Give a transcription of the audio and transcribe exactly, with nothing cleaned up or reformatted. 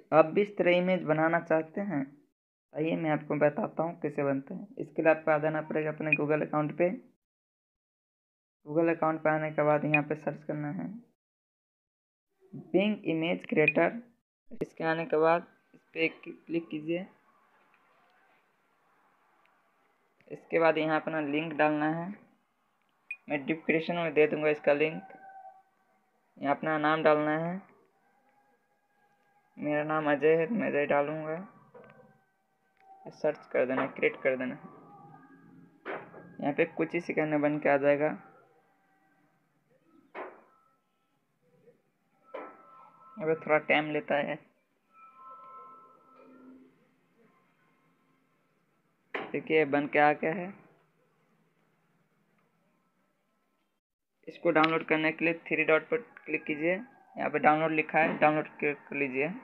आप भी इस तरह इमेज बनाना चाहते हैं? आइए मैं आपको बताता हूँ कैसे बनते हैं। इसके लिए आपको आ जाना पड़ेगा अपने गूगल अकाउंट पे। गूगल अकाउंट पे आने के बाद यहाँ पे सर्च करना है बिंग इमेज क्रिएटर। इसके आने के बाद इस पर क्लिक कीजिए। इसके बाद यहाँ अपना लिंक डालना है। मैं डिस्क्रिप्शन में दे दूंगा इसका लिंक। यहाँ अपना नाम डालना है। मेरा नाम अजय है तो मैं अजय डालूंगा। सर्च कर देना, क्रिएट कर देना। यहाँ पे कुछ ही सेकंड में बन के आ जाएगा। यहाँ पे थोड़ा टाइम लेता है। देखिए बन के आ गया है। इसको डाउनलोड करने के लिए थ्री डॉट पर क्लिक कीजिए। यहाँ पे डाउनलोड लिखा है, डाउनलोड कर लीजिए।